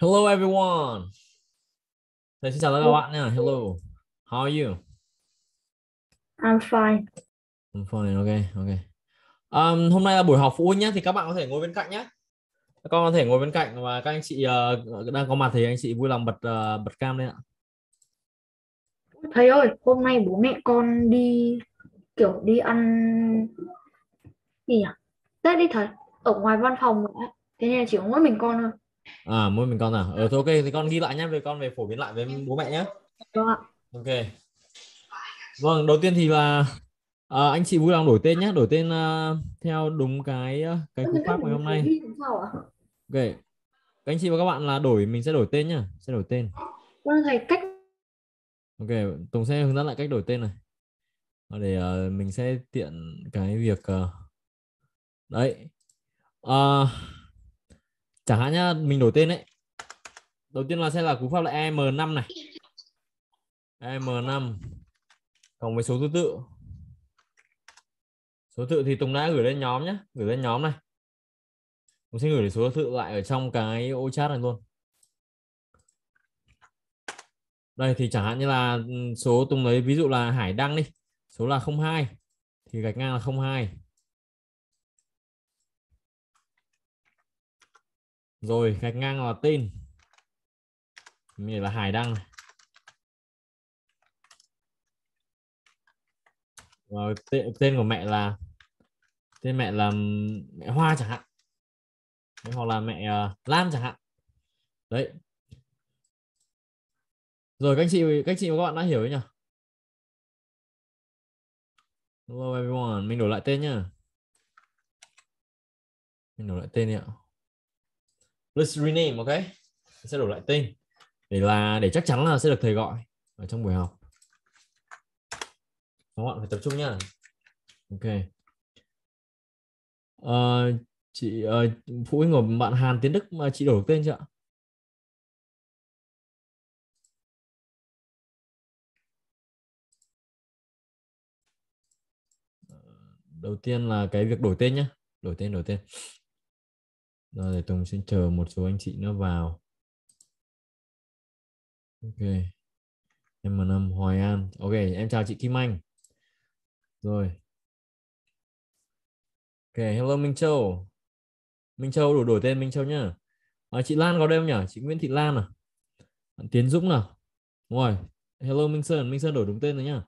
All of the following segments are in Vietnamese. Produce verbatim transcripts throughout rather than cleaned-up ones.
Hello everyone. Thầy xin chào tất cả các bạn nha. Hello. How are you? I'm fine. I'm fine. Okay, okay. Um, hôm nay là buổi họp phụ huynh nhé, thì các bạn có thể ngồi bên cạnh nhé. Các con có thể ngồi bên cạnh và các anh chị uh, đang có mặt thì anh chị vui lòng bật uh, bật cam lên ạ. Thầy ơi, hôm nay bố mẹ con đi kiểu đi ăn gì nhỉ? Tết đi thầy, ở ngoài văn phòng nữa. Thế nên là chỉ có mỗi mình con thôi. À, mỗi mình con à? Ờ, thôi ok, thì con ghi lại nhé, về con về phổ biến lại với bố mẹ nhé. Vâng ạ. Ok. Vâng, đầu tiên thì là ờ, anh chị vui lòng đổi tên nhé, đổi tên ờ, theo đúng cái ờ, cái Ơ, cú thế pháp ngày mình hôm phải nay. ghi làm sao ạ? Ok. Các anh chị và các bạn là đổi, mình sẽ đổi tên nhá, sẽ đổi tên. Vâng thầy, cách Ok, Tùng sẽ hướng dẫn lại cách đổi tên này. Ờ, để ờ, mình sẽ tiện cái việc ờ, đấy. Ờ, chẳng hạn nhá, mình đổi tên đấy, đầu tiên là sẽ là cú pháp là e em năm này, e em năm cộng với số thứ tự. Số tự thì Tùng đã gửi lên nhóm nhé, gửi lên nhóm này. Tùng sẽ gửi số thứ tự lại ở trong cái ô chat này luôn. Đây thì chẳng hạn như là ừ, số Tùng lấy ví dụ là Hải Đăng đi, số là không hai thì gạch ngang là không hai. Rồi gạch ngang là tên, mình là Hải Đăng này. Rồi, tên, tên của mẹ là tên mẹ là mẹ Hoa chẳng hạn. Đấy, hoặc là mẹ uh, Lam chẳng hạn. Đấy. Rồi các anh chị các anh chị và các bạn đã hiểu đấy nhỉ? Hello everyone, mình đổi lại tên nhá. Mình đổi lại tên đi ạ. Let's rename, ok? Mình sẽ đổi lại tên để là để chắc chắn là sẽ được thầy gọi ở trong buổi học. Các bạn phải tập trung nhá. Ok. Ờ, chị uh, phụ huynh của bạn Hàn Tiến Đức mà chị đổi tên chưa ạ? Đầu tiên là cái việc đổi tên nhá. Đổi tên đổi tên. Rồi để Tùng xin chờ một số anh chị nữa vào. Ok. Em năm Hoài An. Ok, em chào chị Kim Anh. Rồi. Ok, hello Minh Châu. Minh Châu đổi đổi tên Minh Châu nhá. À, chị Lan có đây không nhỉ? Chị Nguyễn Thị Lan à? Bạn Tiến Dũng nào? Đúng rồi. Hello Minh Sơn, Minh Sơn đổi đúng tên rồi nhá.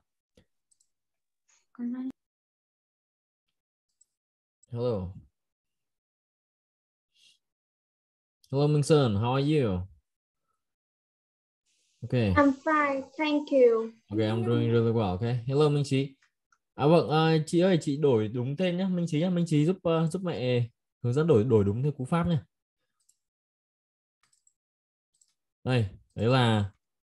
Hello. Hello Minh Sơn, how are you? Okay. I'm fine, thank you. Okay, I'm doing really well. Okay. Hello Minh Trí. À vâng, à, chị ơi, chị đổi đúng tên nhá, Minh Trí nhá, Minh Trí giúp uh, giúp mẹ hướng dẫn đổi đổi đúng theo cú pháp nhá. Đây, đấy là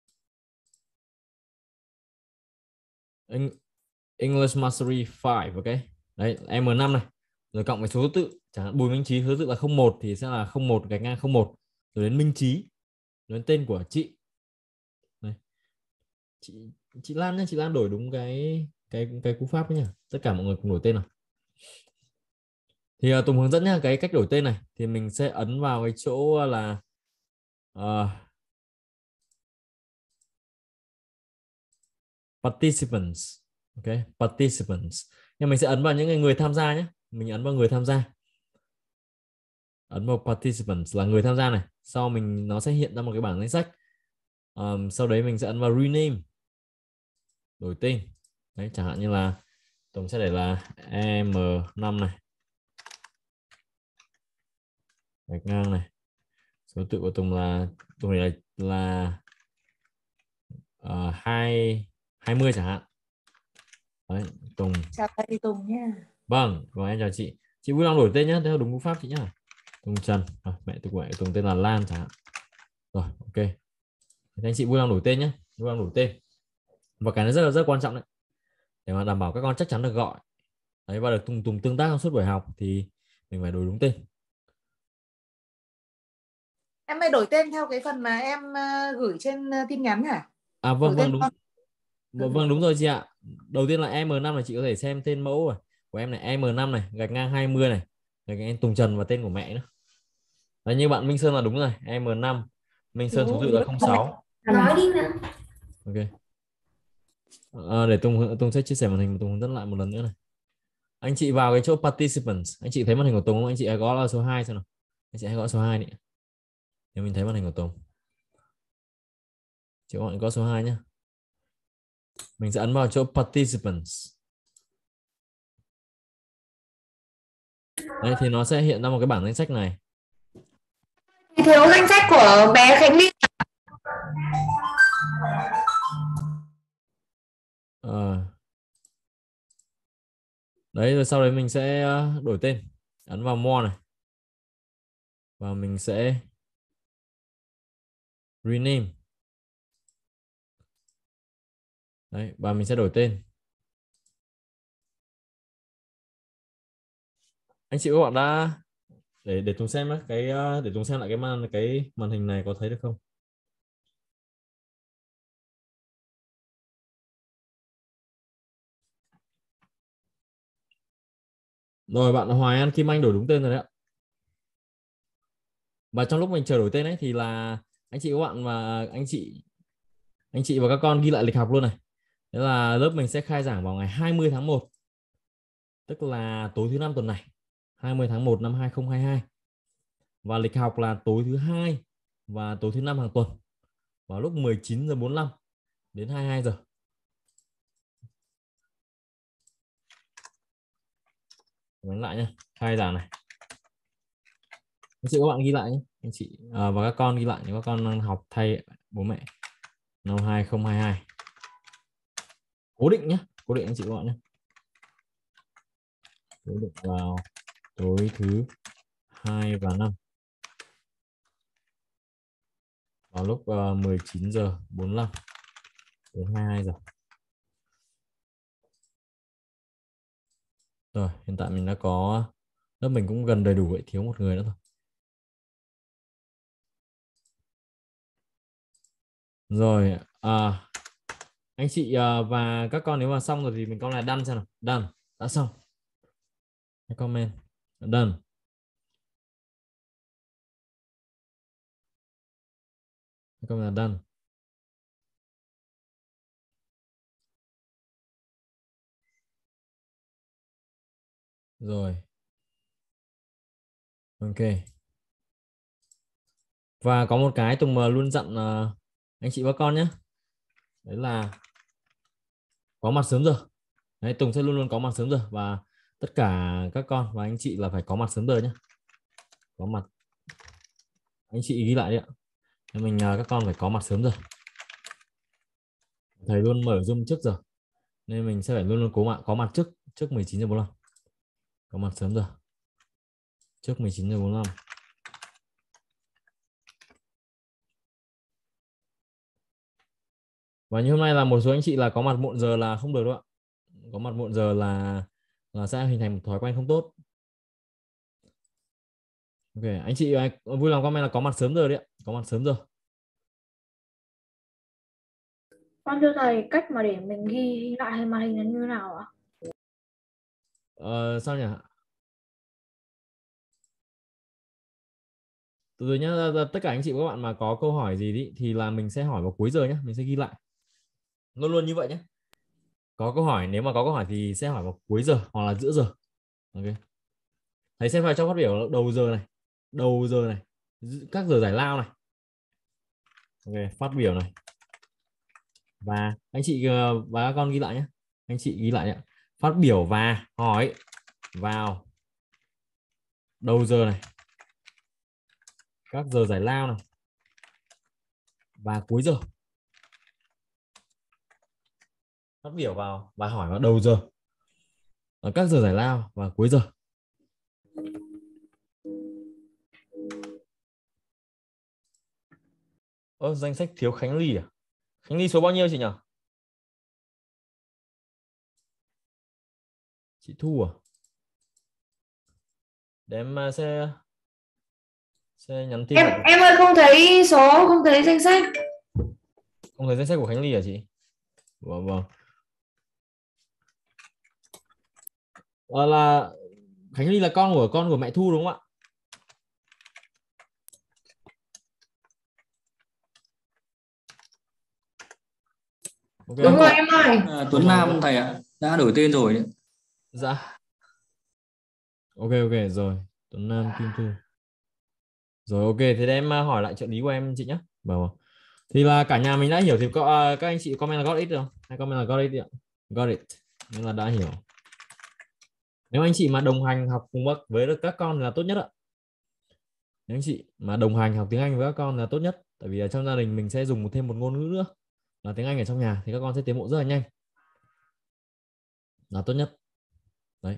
English Mastery năm, ok. Đấy, em năm này. Rồi cộng với số thứ tự, chẳng hạn Bùi Minh Trí số tự là không một thì sẽ là không một gạch ngang không một, rồi đến Minh Trí, rồi đến tên của chị. Đây. Chị chị Lan nhá, chị Lan đổi đúng cái cái cái cú pháp ấy nhá. Tất cả mọi người cùng đổi tên nào. Thì uh, Tùng hướng dẫn nhá, cái cách đổi tên này thì mình sẽ ấn vào cái chỗ là uh, participants, ok, participants. Nhưng mình sẽ ấn vào những người tham gia nhé, mình ấn vào người tham gia, ấn vào participants là người tham gia này, sau mình nó sẽ hiện ra một cái bảng danh sách. Um, sau đấy mình sẽ ấn vào rename, đổi tên. Đấy, chẳng hạn như là Tùng sẽ để là em năm này, gạch ngang này, số tự của Tùng là Tùng này là, là uh, hai hai mươi chẳng hạn. Đấy, Tùng. Chào thầy Tùng nha. Vâng, rồi em chào chị. Chị vui lòng đổi tên nhé, theo đúng cú pháp chị nhá. Tùng Trần, à, mẹ tôi gọi Tùng tên là Lan chẳng hạn. Rồi, ok. Thế anh chị vui lòng đổi tên nhé, vui lòng đổi tên. Và cái này rất là rất quan trọng đấy, để mà đảm bảo các con chắc chắn được gọi. Đấy, và được Tùng Tùng tương tác trong suốt buổi học thì mình phải đổi đúng tên. Em mới đổi tên theo cái phần mà em uh, gửi trên uh, tin nhắn hả? À vâng Đổi vâng tên đúng. con. Vâng, vâng đúng rồi chị ạ. Đầu tiên là em năm này, chị có thể xem tên mẫu rồi. Của em này em năm này, gạch ngang hai mươi này. Gạch ngang Tùng Trần và tên của mẹ nữa. Đấy, như bạn Minh Sơn là đúng rồi, em năm. Minh Sơn số tự là không sáu. Nói đi nữa. Ok. À, để Tùng Tùng sẽ chia sẻ màn hình, Tùng hướng dẫn lại một lần nữa này. Anh chị vào cái chỗ participants, anh chị thấy màn hình của Tùng không? Anh chị hãy gõ là số hai xem nào. Anh chị hãy gõ số hai đi. Nếu mình thấy màn hình của Tùng. Chị gọi gõ số hai nhé. Mình sẽ ấn vào chỗ participants. Đấy thì nó sẽ hiện ra một cái bảng danh sách này. Thiếu danh sách của bé Khánh Ly. Ờ. Đấy rồi sau đấy mình sẽ đổi tên, ấn vào more này và mình sẽ rename. Đấy và mình sẽ đổi tên. Anh chị các bạn đã để để chúng xem cái để chúng xem lại cái màn cái màn hình này có thấy được không? Rồi bạn Hoài An Kim Anh đổi đúng tên rồi đấy ạ. Và trong lúc mình chờ đổi tên ấy thì là anh chị các bạn và anh chị anh chị và các con ghi lại lịch học luôn này. Thế là lớp mình sẽ khai giảng vào ngày hai mươi tháng một, tức là tối thứ năm tuần này, hai mươi tháng một năm hai không hai hai. Và lịch học là tối thứ hai và tối thứ năm hàng tuần vào lúc mười chín giờ bốn mươi lăm đến hai mươi hai giờ. Đánh lại nhé, khai giảng này. Anh chị các bạn ghi lại nhé, anh chị à, và các con ghi lại nếu các con đang học thay bố mẹ. Năm hai không hai hai. Cố định nhé, cố định anh chị các bạn nhé. Cố định vào tối thứ hai và năm vào lúc uh, mười chín giờ bốn mươi lăm đến hai mươi hai giờ. Rồi, hiện tại mình đã có lớp mình cũng gần đầy đủ vậy, thiếu một người nữa thôi. Rồi, à, anh chị à, và các con nếu mà xong rồi thì mình comment là done xem nào. Done, đã xong. Comment done. Comment là done. Rồi. Ok. Và có một cái Tùng luôn dặn uh, anh chị và con nhé. Đấy là có mặt sớm giờ. Đấy, Tùng sẽ luôn luôn có mặt sớm giờ và tất cả các con và anh chị là phải có mặt sớm giờ nhé. Có mặt. Anh chị ghi lại đi ạ. Mình uh, các con phải có mặt sớm giờ. Thầy luôn mở Zoom trước giờ. Nên mình sẽ phải luôn luôn cố mặt có mặt trước trước mười chín giờ bốn mươi lăm. Có mặt sớm giờ. Trước mười chín giờ bốn mươi lăm. Và như hôm nay là một số anh chị là có mặt muộn giờ là không được đâu ạ. Có mặt muộn giờ là là sẽ hình thành một thói quen không tốt. Ok, anh chị vui lòng comment là có mặt sớm giờ đấy ạ. Có mặt sớm giờ. Con thưa thầy, cách mà để mình ghi lại hay màn hình là như nào ạ? Ờ, sao nhỉ? Từ từ nhá, tất cả anh chị và các bạn mà có câu hỏi gì đi thì là mình sẽ hỏi vào cuối giờ nhé, mình sẽ ghi lại. Luôn luôn như vậy nhé. Có câu hỏi, nếu mà có câu hỏi thì sẽ hỏi vào cuối giờ hoặc là giữa giờ. Ok. Thầy sẽ vào trong phát biểu đầu giờ này, đầu giờ này, các giờ giải lao này. Ok, phát biểu này. Và anh chị và các con ghi lại nhé. Anh chị ghi lại nhé. Phát biểu và hỏi vào đầu giờ này, các giờ giải lao này và cuối giờ. Phát biểu vào và hỏi vào đầu giờ, ở các giờ giải lao và cuối giờ. Ơ, danh sách thiếu Khánh Ly à? Khánh Ly số bao nhiêu chị nhỉ? Chị Thu à? Để em sẽ sẽ nhắn tin. Em em ơi, không thấy số, không thấy danh sách. Không thấy danh sách của Khánh Ly à chị? Vâng vâng. À, là Khánh Ly là con của con của mẹ Thu đúng không ạ? Ok. Đúng rồi em ơi. À, Tuấn Nam thầy ạ, đã đổi tên rồi đấy. Dạ. Ok ok rồi. Tuấn Nam Kim Thu. Rồi ok, thế để em à, hỏi lại trợ lý của em chị nhé. Bảo thì là cả nhà mình đã hiểu thì có à, các anh chị comment là got it không? Hay comment là got it đi ạ. Got it. Nên là đã hiểu. Nếu anh chị mà đồng hành học cùng bậc với các con là tốt nhất ạ. Nếu anh chị mà đồng hành học tiếng Anh với các con là tốt nhất, tại vì ở trong gia đình mình sẽ dùng một thêm một ngôn ngữ nữa là tiếng Anh ở trong nhà thì các con sẽ tiến bộ rất là nhanh, là tốt nhất. Đấy.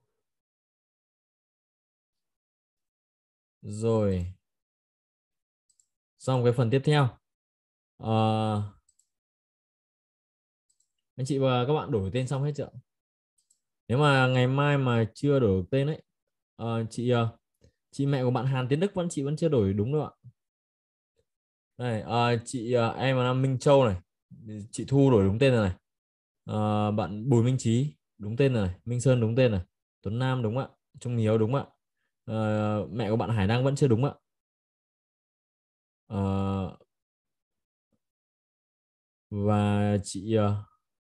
Rồi. Xong cái phần tiếp theo. Ờ, anh chị và các bạn đổi tên xong hết chưa? Nếu mà ngày mai mà chưa đổi tên ấy, ờ, chị ờ, chị mẹ của bạn Hàn Tiến Đức vẫn chị vẫn chưa đổi đúng đâu ạ. Đây, ờ, chị ờ, em là Minh Châu này, chị Thu đổi đúng tên rồi này. Ờ, bạn Bùi Minh Trí đúng tên rồi này, Minh Sơn đúng tên này, Tuấn Nam đúng ạ, Trung Hiếu đúng ạ. Ờ, mẹ của bạn Hải Đăng vẫn chưa đúng ạ. Ờ, và chị ờ,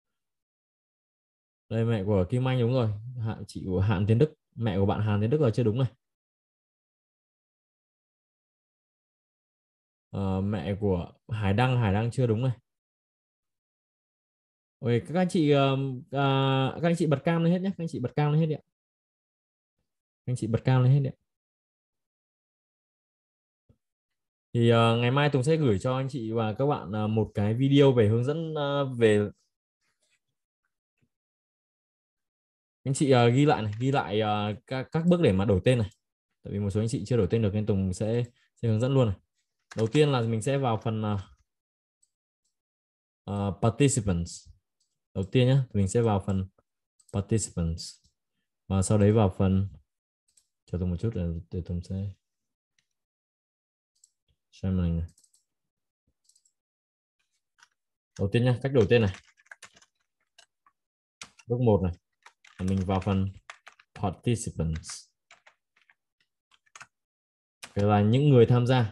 đây mẹ của Kim Anh đúng rồi, Hạ, chị của Hạn Tiến Đức, mẹ của bạn Hàn Tiến Đức là chưa đúng này. Ờ, mẹ của Hải Đăng Hải Đăng chưa đúng này. Ôi, các anh chị uh, uh, các anh chị bật cam lên hết nhé, các anh chị bật cam lên hết đi ạ. Các anh chị bật cam lên hết đi ạ. Thì uh, ngày mai Tùng sẽ gửi cho anh chị và các bạn uh, một cái video về hướng dẫn uh, về anh chị uh, ghi lại này, ghi lại uh, các các bước để mà đổi tên này. Tại vì một số anh chị chưa đổi tên được nên Tùng sẽ sẽ hướng dẫn luôn này. Đầu tiên là mình sẽ vào phần uh, uh, participants. Đầu tiên nhé, mình sẽ vào phần participants và sau đấy vào phần, chờ Tùng một chút để, để Tùng sẽ share màn hình này. Đầu tiên nhé, cách đổi tên này. Bước một này, mình vào phần participants. Đây là những người tham gia.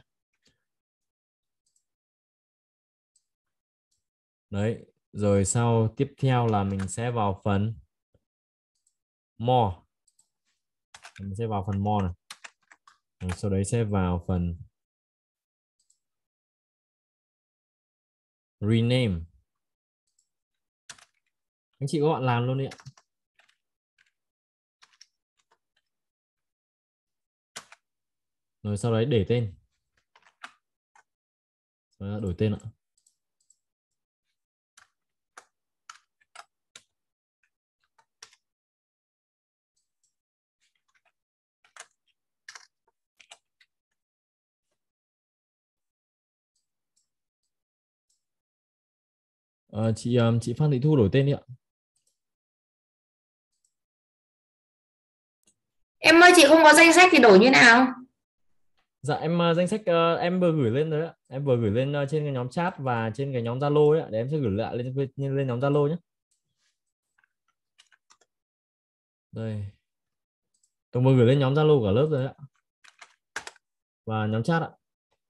Đấy, rồi sau tiếp theo là mình sẽ vào phần more. Mình sẽ vào phần more này. Rồi sau đấy sẽ vào phần rename. Anh chị có bạn làm luôn đi ạ. Rồi sau đấy để tên. Rồi đổi tên ạ. À, chị chị Phan Thị Thu đổi tên đi ạ. Em ơi chị không có danh sách thì đổi như nào? Dạ em uh, danh sách uh, em vừa gửi lên rồi ạ. Em vừa gửi lên uh, trên cái nhóm chat và trên cái nhóm Zalo ấy ạ. Để em sẽ gửi lại lên lên nhóm Zalo nhé. Đây. Tôi vừa gửi lên nhóm Zalo cả lớp rồi ạ. Và nhóm chat ạ.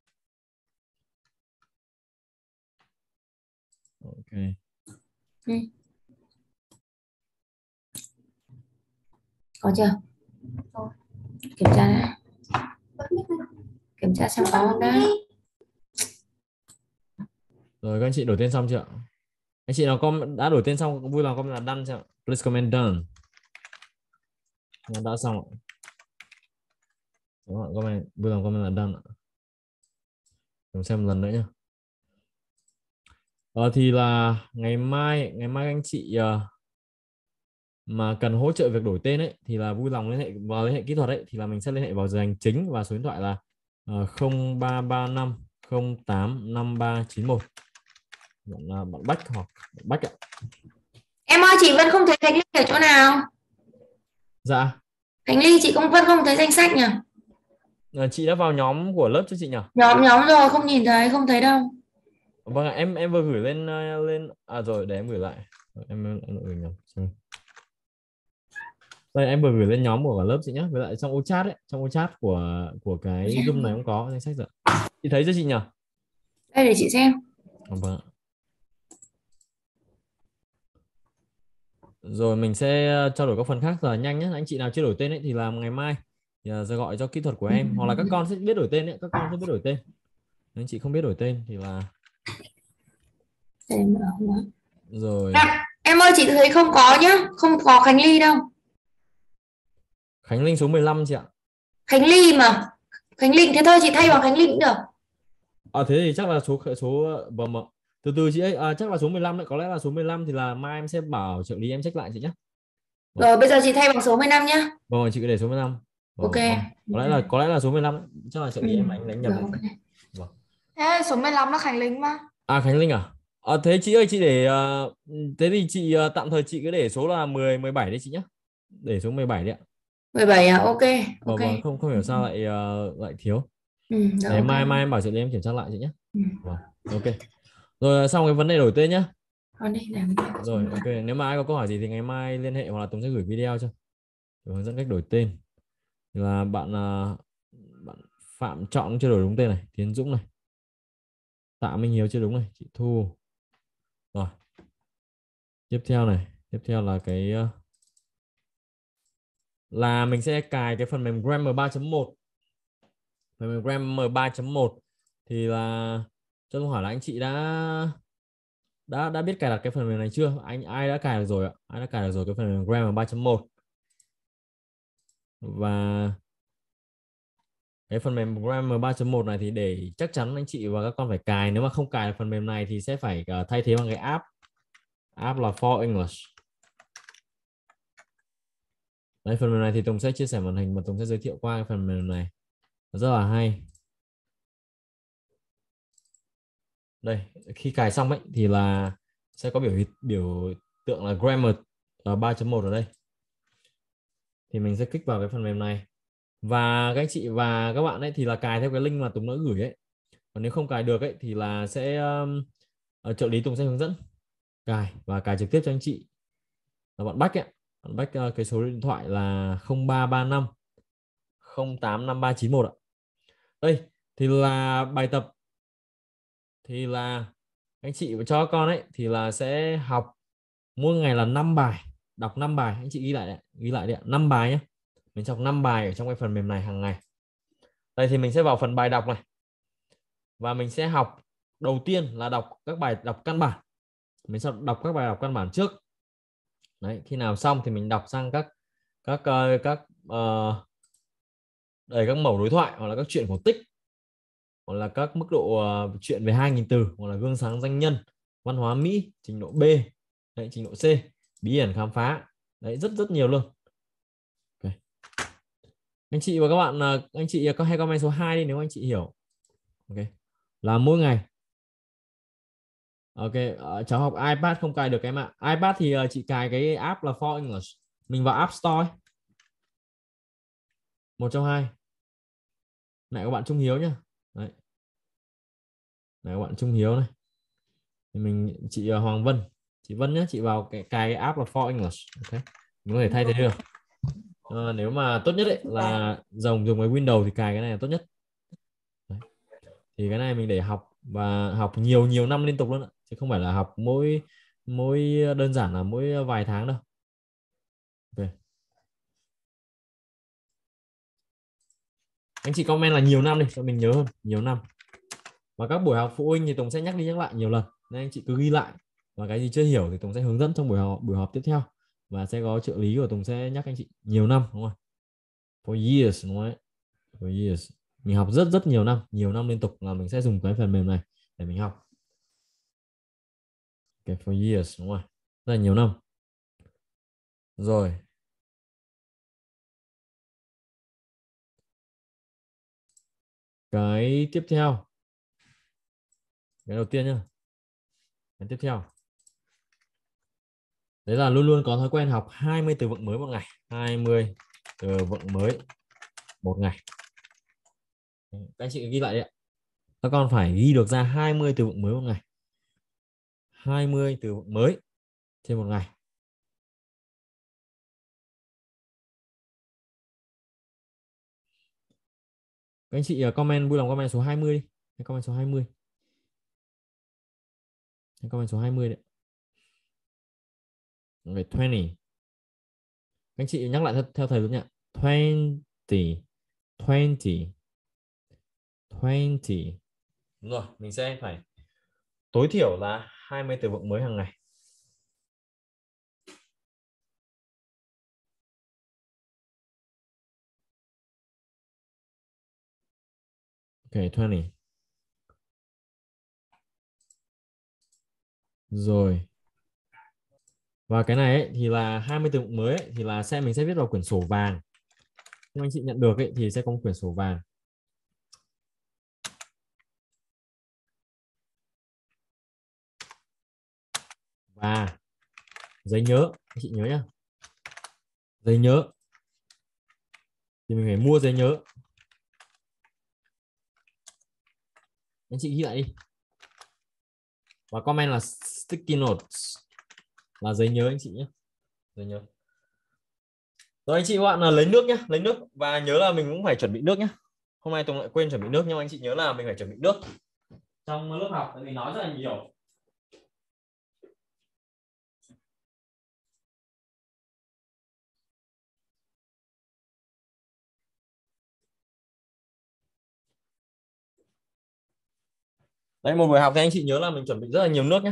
Ok. Ừ. Có chưa? Kiểm tra đã. Kiểm tra xem có không đã. Rồi các anh chị đổi tên xong chưa? Anh chị nào com đã đổi tên xong vui lòng comment là done chưa? Please comment done. Đã xong ạ. Đó, comment vui lòng comment là done ạ. Cùng xem một lần nữa nhé. Ờ, thì là ngày mai ngày mai anh chị uh, mà cần hỗ trợ việc đổi tên ấy thì là vui lòng liên hệ vào liên hệ kỹ thuật ấy thì là mình sẽ liên hệ vào giờ hành chính và số điện thoại là uh, không ba ba năm không tám năm ba chín một. Bạn, uh, bạn Bách hoặc bạn Bách ạ. Em ơi chị vẫn không thấy Khánh Ly ở chỗ nào? Dạ. Khánh Ly chị cũng vẫn không thấy danh sách nhỉ? Uh, chị đã vào nhóm của lớp cho chị nhỉ? Nhóm nhóm rồi không nhìn thấy, không thấy đâu. Vâng ạ, em em vừa gửi lên uh, lên à rồi để em gửi lại. Em em, em gửi nhầm. Đây em vừa gửi lên nhóm của lớp chị nhé, với lại trong ô chat ấy, trong ô chat của của cái Zoom này cũng có danh sách rồi. Chị thấy chưa chị nhỉ? Đây để chị xem. À, vâng. Rồi mình sẽ trao đổi các phần khác rất là nhanh nhé. Anh chị nào chưa đổi tên ấy thì làm ngày mai thì sẽ gọi cho kỹ thuật của em, hoặc là các con sẽ biết đổi tên ấy, các con sẽ biết đổi tên. Nếu anh chị không biết đổi tên thì là Em ở không ạ? rồi. Em, em ơi chị thấy không có nhá, không có Khánh Ly đâu. Khánh Linh số mười lăm chị ạ. Khánh Ly mà. Khánh Linh thế thôi chị thay bằng Khánh Linh cũng được. À thế thì chắc là số số vâng ạ. Từ từ chị ấy, à, chắc là số mười lăm đấy, có lẽ là số mười lăm thì là mai em sẽ bảo trợ lý em check lại chị nhé. Rồi bây giờ chị thay bằng số mười lăm nhá. Vâng, chị cứ để số mười lăm. Vâng, Ok. vâng. Có lẽ là có lẽ là số mười lăm đấy. Chắc là trợ lý Ừ. em đánh đánh nhầm Rồi, đấy. ok. Vâng. Ê, số mười lăm là Khánh Linh mà. À Khánh Linh à? À thế chị ơi, chị để ờ, thế thì chị ờ, tạm thời chị cứ để số là mười mười bảy đấy chị nhé. Để số mười bảy đấy ạ. mười bảy à? Ok. Vâng Ok. vâng, không không hiểu sao lại ờ, lại thiếu. Ừ, rồi, Để ok. mai mai em bảo trợ lý em kiểm tra lại chị nhé. Ừ. Vâng. Ok. Rồi xong cái vấn đề đổi tên nhá. Con đi làm đi. Rồi ok, nếu mà ai có câu hỏi gì thì ngày mai liên hệ hoặc là Tùng sẽ gửi video cho để hướng dẫn cách đổi tên. Thì là bạn à, bạn Phạm Trọng chưa đổi đúng tên này, Tiến Dũng này, Tạ Minh Hiếu chưa đúng này, chị Thu. Rồi. Tiếp theo này, tiếp theo là cái uh, là mình sẽ cài cái phần mềm Grammar ba chấm một. Phần mềm Grammar ba chấm một thì là cho tôi hỏi là anh chị đã đã đã biết cài đặt cái phần mềm này chưa? Anh ai đã cài được rồi ạ? Ai đã cài được rồi cái phần mềm Grammar ba chấm một? Và cái phần mềm Grammar ba chấm một này thì để chắc chắn anh chị và các con phải cài. Nếu mà không cài được phần mềm này thì sẽ phải uh, thay thế bằng cái app. App là For English. Đấy, phần mềm này thì Tùng sẽ chia sẻ màn hình và Tùng sẽ giới thiệu qua cái phần mềm này. Rất là hay. Đây, khi cài xong ấy thì là sẽ có biểu biểu tượng là Grammar ba chấm một ở đây. Thì mình sẽ kích vào cái phần mềm này. Và các anh chị và các bạn ấy thì là cài theo cái link mà Tùng đã gửi ấy. Còn nếu không cài được ấy thì là sẽ um, trợ lý Tùng sẽ hướng dẫn cài và cài trực tiếp cho anh chị. Là bạn Bách ấy, bạn Bách uh, cái số điện thoại là không ba ba năm không tám năm ba chín một ạ. Đây thì là bài tập thì là anh chị cho các con ấy thì là sẽ học mỗi ngày là năm bài, đọc năm bài, anh chị ghi lại đấy, ghi lại đấy, năm bài nhé. Mình học năm bài ở trong cái phần mềm này hàng ngày. Đây thì mình sẽ vào phần bài đọc này. Và mình sẽ học đầu tiên là đọc các bài đọc căn bản. Mình sẽ đọc các bài đọc căn bản trước. Đấy, khi nào xong thì mình đọc sang các các uh, các uh, đầy các mẩu đối thoại hoặc là các chuyện cổ tích hoặc là các mức độ uh, chuyện về hai nghìn từ hoặc là gương sáng danh nhân, văn hóa Mỹ trình độ B, đấy, trình độ C, bí ẩn khám phá. Đấy, rất rất nhiều luôn. Okay. Anh chị và các bạn uh, anh chị có hay comment số hai đi nếu anh chị hiểu. Ok. Là mỗi ngày. Ok, uh, cháu học iPad không cài được em ạ. iPad thì uh, chị cài cái app là For English. Mình vào App Store ấy. Một trong hai. Này các bạn Trung Hiếu nhá. Đấy. Này các bạn Trung Hiếu này. Thì mình chị uh, Hoàng Vân, chị Vân nhá, chị vào cái cài cái app là For English. Ok. Mình có thể thay thế được. Uh, nếu mà tốt nhất ấy là dùng dùng cái Windows thì cài cái này là tốt nhất. Đấy. Thì cái này mình để học và học nhiều nhiều năm liên tục luôn ạ, chứ không phải là học mỗi mỗi đơn giản là mỗi vài tháng đâu. Okay. Anh chị comment là nhiều năm đi cho mình nhớ hơn, nhiều năm. Và các buổi học phụ huynh thì Tùng sẽ nhắc đi nhắc lại nhiều lần nên anh chị cứ ghi lại, và cái gì chưa hiểu thì Tùng sẽ hướng dẫn trong buổi học buổi học tiếp theo, và sẽ có trợ lý của Tùng sẽ nhắc anh chị nhiều năm, đúng không? For years, đúng không? For years. Mình học rất rất nhiều năm, nhiều năm liên tục là mình sẽ dùng cái phần mềm này để mình học. Okay, for years, đúng rồi, rất là nhiều năm. Rồi. Cái tiếp theo. Cái đầu tiên nhá. Cái tiếp theo. Đấy là luôn luôn có thói quen học hai mươi từ vựng mới một ngày. hai mươi từ vựng mới một ngày. Các anh chị ghi lại đấy ạ. Các con phải ghi được ra hai mươi từ vựng mới một ngày. hai mươi từ vựng mới trên một ngày. Các anh chị comment, vui lòng comment số hai mươi đi. Hãy comment số hai mươi. Hãy comment số hai mươi đấy. về hai mươi. Các anh chị nhắc lại theo, theo thầy luôn nhé. hai mươi, hai mươi, hai mươi. Đúng rồi, mình sẽ phải tối thiểu là hai mươi từ vựng mới hàng ngày. Ok, hai mươi. Rồi. Và cái này ấy, thì là hai mươi từ vựng mới ấy, thì là sẽ mình sẽ viết vào quyển sổ vàng. Nếu anh chị nhận được ấy, thì sẽ có một quyển sổ vàng. Và giấy nhớ, anh chị nhớ nhá. Giấy nhớ thì mình phải mua giấy nhớ. Anh chị ghi lại đi. Và comment là sticky notes, là giấy nhớ anh chị nhé. Giấy nhớ. Rồi anh chị các bạn là lấy nước nhé, lấy nước và nhớ là mình cũng phải chuẩn bị nước nhé. Hôm nay Tùng lại quên chuẩn bị nước, nhưng mà anh chị nhớ là mình phải chuẩn bị nước trong lớp học, tại vì nói rất là nhiều. Đấy, một buổi học thì anh chị nhớ là mình chuẩn bị rất là nhiều nước nhé.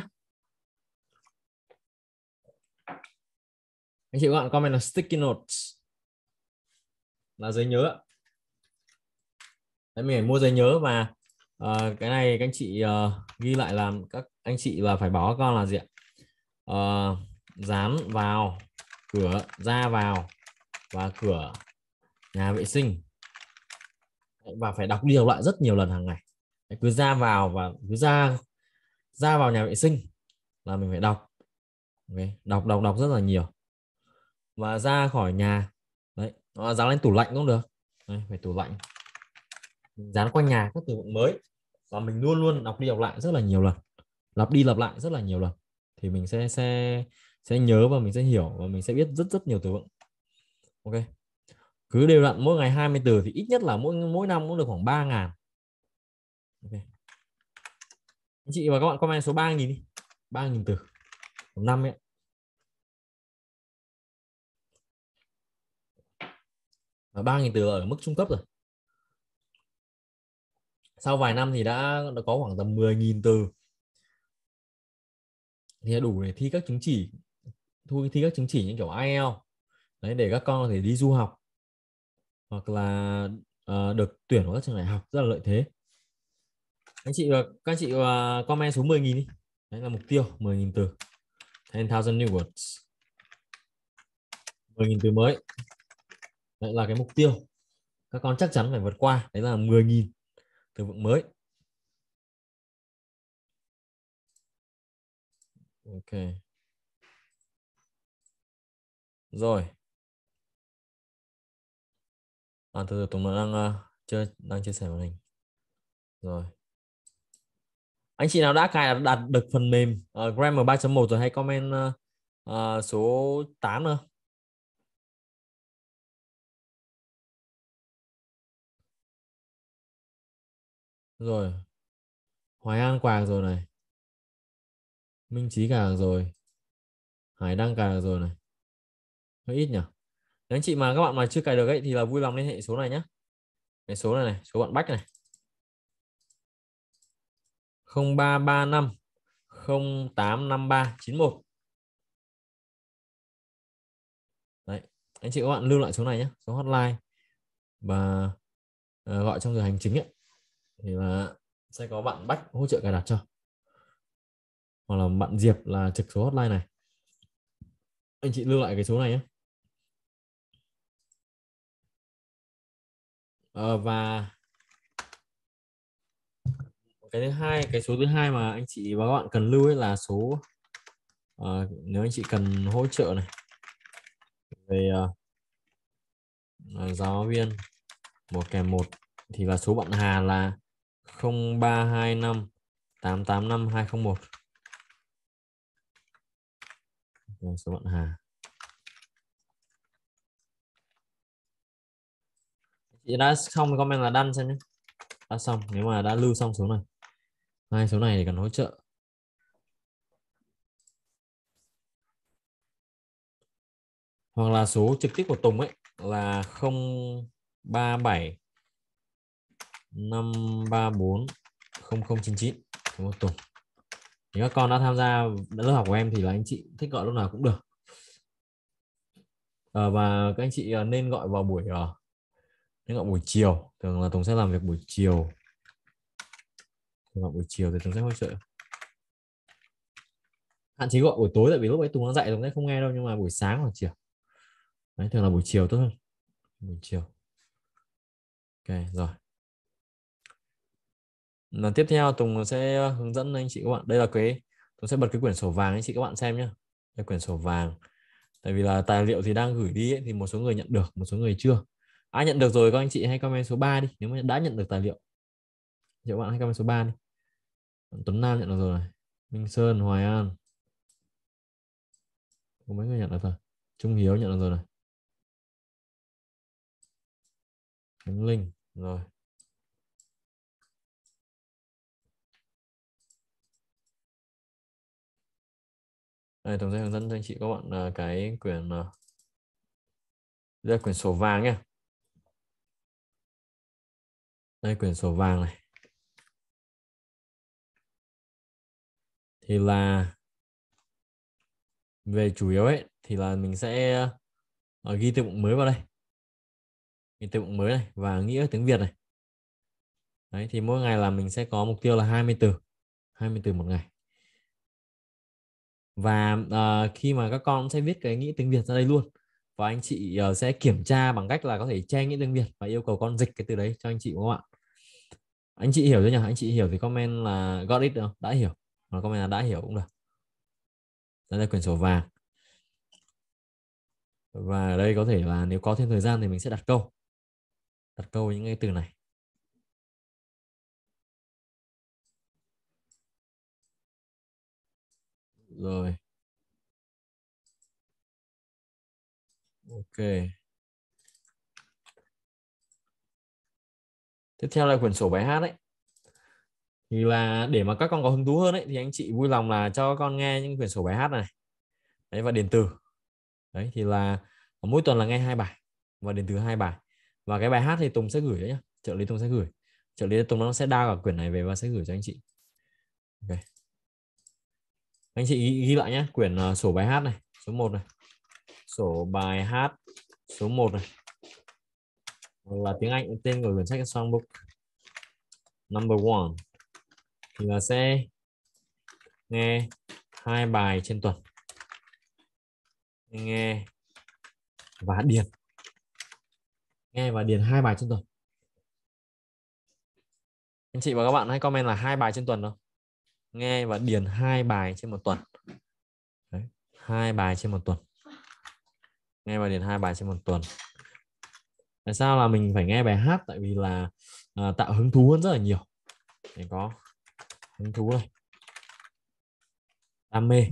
Anh chị các bạn comment là sticky notes, là giấy nhớ. Đấy, mình phải mua giấy nhớ và uh, cái này các anh chị uh, ghi lại, làm các anh chị là phải bảo các con là gì ạ? Uh, dán vào cửa ra vào và cửa nhà vệ sinh, và phải đọc đi đọc lại rất nhiều lần hàng ngày. Đấy, cứ ra vào và cứ ra ra vào nhà vệ sinh là mình phải đọc. Okay. đọc đọc đọc rất là nhiều. Và ra khỏi nhà đấy, dán lên tủ lạnh cũng được. Đấy, phải tủ lạnh, dán quanh nhà các từ vựng mới, và mình luôn luôn đọc đi đọc lại rất là nhiều lần, lặp đi lặp lại rất là nhiều lần, thì mình sẽ sẽ sẽ nhớ và mình sẽ hiểu và mình sẽ biết rất rất nhiều từ vựng. Ok, cứ đều đặn mỗi ngày hai mươi từ thì ít nhất là mỗi mỗi năm cũng được khoảng ba ngàn. Ok, anh chị và các bạn comment số ba nghìn đi, ba nghìn từ một năm ấy. Và ba nghìn từ ở mức trung cấp rồi. Sau vài năm thì đã, đã có khoảng tầm mười nghìn từ thì đủ để thi các chứng chỉ, thu thi các chứng chỉ như kiểu ai eo đấy, để các con có thể đi du học hoặc là uh, được tuyển vào các trường đại học, rất là lợi thế. Anh chị và các anh chị uh, comment số mười nghìn đi, đấy là mục tiêu mười nghìn từ, ten thousand new words, mười nghìn từ mới, đấy là cái mục tiêu các con chắc chắn phải vượt qua, đấy là mười nghìn từ vựng mới. Ok, rồi à, từ từ Tùng đang uh, chơi đang chia sẻ màn hình rồi. Anh chị nào đã cài đặt được phần mềm uh, Grammar ba chấm một rồi, hay comment uh, uh, số tám nữa. Rồi, Hoài An quàng rồi này, Minh Chí cài rồi, Hải Đăng cài rồi này, hơi ít nhỉ. Nếu anh chị mà các bạn mà chưa cài được ấy thì là vui lòng liên hệ số này nhé, cái số này này, số bạn Bách này, không ba ba năm không tám năm ba chín một. Đấy, anh chị các bạn lưu lại số này nhé, số hotline, và uh, gọi trong giờ hành chính ấy thì là sẽ có bạn Bách hỗ trợ cài đặt cho, hoặc là bạn Diệp là trực số hotline này. Anh chị lưu lại cái số này nhé. Uh, và cái thứ hai, cái số thứ hai mà anh chị và các bạn cần lưu ấy là số uh, nếu anh chị cần hỗ trợ này về uh, giáo viên một kèm một thì là số bạn Hà là không ba hai năm tám tám năm hai không một. Rồi, số bạn Hà. Chị đã xong comment là đăng xem nhé, đã xong. Nếu mà đã lưu xong số này, hai số này thì cần hỗ trợ. hoặc là số trực tiếp của Tùng ấy là không ba bảy năm ba bốn không không chín chín đúng không Tùng? Thì các con đã tham gia lớp học của em thì là anh chị thích gọi lúc nào cũng được. À, và các anh chị nên gọi vào buổi uh, nên gọi buổi chiều, thường là Tùng sẽ làm việc buổi chiều. Tùng gọi buổi chiều thì Tùng sẽ hỗ trợ. Hạn chế gọi buổi tối tại vì lúc ấy Tùng nó dạy Tùng sẽ không nghe đâu, nhưng mà buổi sáng hoặc chiều. Đấy, thường là buổi chiều tốt hơn. Buổi chiều. Ok rồi. Là tiếp theo Tùng sẽ hướng dẫn anh chị các bạn. Đây là cái Tùng sẽ bật cái quyển sổ vàng anh chị các bạn xem nhé. Đây quyển sổ vàng. Tại vì là tài liệu thì đang gửi đi ấy, thì một số người nhận được, một số người chưa. Ai nhận được rồi các anh chị hãy comment số ba đi. Nếu mà đã nhận được tài liệu thì các bạn hãy comment số ba đi. Tuấn Nam nhận được rồi này. Minh Sơn, Hoài An. Có mấy người nhận được rồi. Trung Hiếu nhận được rồi này. Khánh Linh rồi. Đây Tùng sẽ hướng dẫn cho anh chị các bạn cái quyển đây là quyển sổ vàng nhé. Đây quyển sổ vàng này. Thì là về chủ yếu ấy thì là mình sẽ uh, ghi từ vựng mới vào đây. Ghi từ vựng mới này và nghĩa tiếng Việt này. Đấy thì mỗi ngày là mình sẽ có mục tiêu là hai mươi từ. hai mươi từ một ngày. Và uh, khi mà các con sẽ viết cái nghĩa tiếng Việt ra đây luôn. Và anh chị uh, sẽ kiểm tra bằng cách là có thể che nghĩa tiếng Việt và yêu cầu con dịch cái từ đấy cho anh chị các bạn. Anh chị hiểu chưa nhỉ? Anh chị hiểu thì comment là got it được, đã hiểu. Hoặc comment là đã hiểu cũng được. Đây là quyển sổ vàng. Và ở đây có thể là nếu có thêm thời gian thì mình sẽ đặt câu. Đặt câu những cái từ này. Rồi. Ok. Tiếp theo là quyển sổ bài hát đấy. Thì là để mà các con có hứng thú hơn ấy thì anh chị vui lòng là cho các con nghe những quyển sổ bài hát này. Đấy và điền từ. Đấy thì là mỗi tuần là nghe hai bài và điền từ hai bài. Và cái bài hát thì Tùng sẽ gửi đấy nhá. Trợ lý Tùng sẽ gửi. Trợ lý Tùng nó sẽ download cả quyển này về và sẽ gửi cho anh chị. Ok. Anh chị ghi, ghi lại nhé, quyển uh, sổ bài hát này, số một này. Sổ bài hát số một này. Là tiếng Anh tên của quyển sách là Songbook number one. Thì là sẽ nghe hai bài trên tuần. Nghe và điền. Nghe và điền hai bài trên tuần. Anh chị và các bạn hãy comment là hai bài trên tuần đâu. Nghe và điền hai bài trên một tuần. Đấy, hai bài trên một tuần. Nghe và điền hai bài trên một tuần. Tại sao là mình phải nghe bài hát? Tại vì là à, tạo hứng thú hơn rất là nhiều. Để có hứng thú này, đam mê.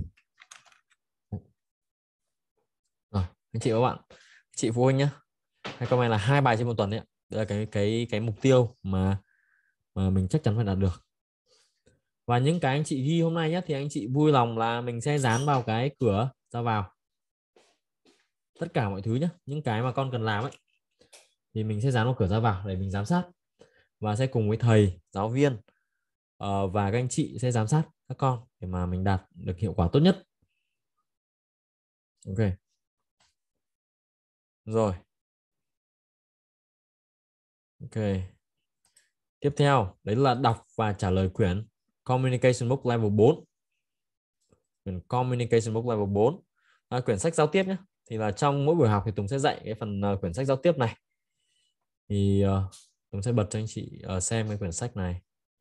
Rồi, anh chị và các bạn, chị phụ huynh nhé, hãy comment là hai bài trên một tuần đấy. Đây là cái cái cái mục tiêu mà mà mình chắc chắn phải đạt được. Và những cái anh chị ghi hôm nay nhé thì anh chị vui lòng là mình sẽ dán vào cái cửa ra vào. Tất cả mọi thứ nhé, những cái mà con cần làm ấy thì mình sẽ dán vào cửa ra vào để mình giám sát. Và sẽ cùng với thầy, giáo viên uh, và các anh chị sẽ giám sát các con để mà mình đạt được hiệu quả tốt nhất. Ok. Rồi. Ok. Tiếp theo, đấy là đọc và trả lời quyển Communication Book Level bốn. Quyển Communication Book Level bốn. À, quyển sách giao tiếp nhé. Thì là trong mỗi buổi học thì Tùng sẽ dạy cái phần uh, quyển sách giao tiếp này. Thì uh, Tùng sẽ bật cho anh chị uh, xem cái quyển sách này.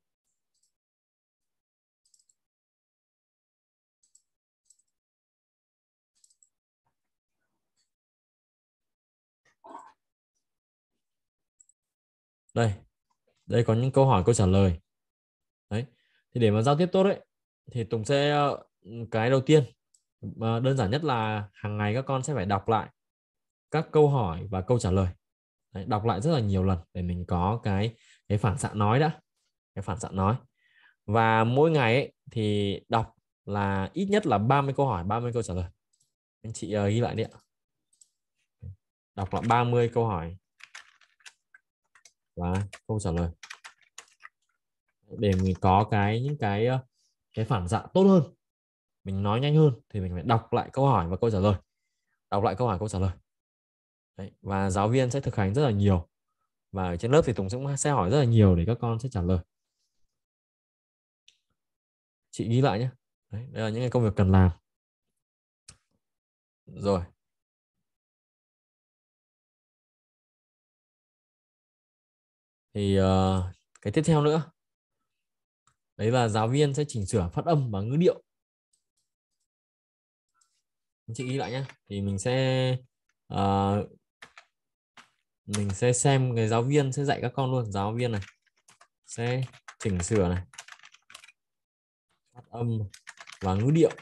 Đây. Đây có những câu hỏi, câu trả lời. Đấy. Thì để mà giao tiếp tốt ấy thì Tùng sẽ cái đầu tiên đơn giản nhất là hàng ngày các con sẽ phải đọc lại các câu hỏi và câu trả lời. Đấy, đọc lại rất là nhiều lần để mình có cái cái phản xạ nói đã. Cái phản xạ nói. Và mỗi ngày ấy thì đọc là ít nhất là ba mươi câu hỏi, ba mươi câu trả lời. Anh chị uh, ghi lại đi ạ. đọc lại ba mươi câu hỏi và câu trả lời để mình có cái những cái cái phản xạ tốt hơn, mình nói nhanh hơn thì mình phải đọc lại câu hỏi và câu trả lời, đọc lại câu hỏi câu trả lời. Đấy, và giáo viên sẽ thực hành rất là nhiều, và ở trên lớp thì Tùng cũng sẽ hỏi rất là nhiều để các con sẽ trả lời. Chị ghi lại nhé. Đấy, đây là những cái công việc cần làm. Rồi. Thì uh, cái tiếp theo nữa, đấy là giáo viên sẽ chỉnh sửa phát âm và ngữ điệu. Chị ghi lại nhé. Thì mình sẽ uh, mình sẽ xem cái giáo viên sẽ dạy các con luôn. Giáo viên này sẽ chỉnh sửa này phát âm và ngữ điệu